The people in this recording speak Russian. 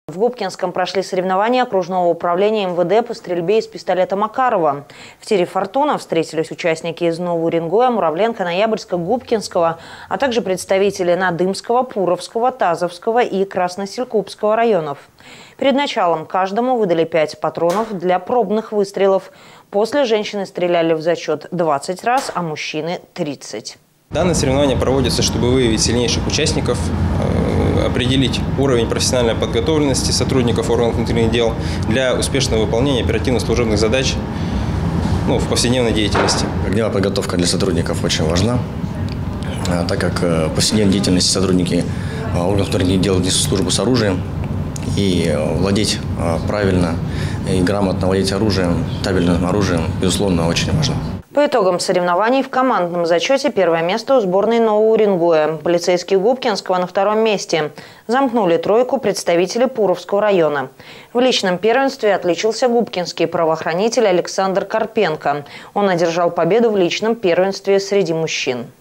В Губкинском прошли соревнования окружного управления МВД по стрельбе из пистолета Макарова. В тире «Фортуна» встретились участники из Нового Уренгоя, Муравленко, Ноябрьска, Губкинского, а также представители Надымского, Пуровского, Тазовского и Красноселькупского районов. Перед началом каждому выдали 5 патронов для пробных выстрелов. После женщины стреляли в зачет 20 раз, а мужчины – 30. Данные соревнования проводятся, чтобы выявить сильнейших участников, определить уровень профессиональной подготовленности сотрудников органов внутренних дел для успешного выполнения оперативно-служебных задач в повседневной деятельности. Огневая подготовка для сотрудников очень важна, так как в повседневной деятельности сотрудники органов внутренних дел несут службу с оружием, и владеть правильно и грамотно владеть оружием, табельным оружием, безусловно, очень важно. По итогам соревнований в командном зачете первое место у сборной Нового Уренгоя. Полицейские Губкинского на 2-м месте. Замкнули тройку представители Пуровского района. В личном первенстве отличился губкинский правоохранитель Александр Карпенко. Он одержал победу в личном первенстве среди мужчин.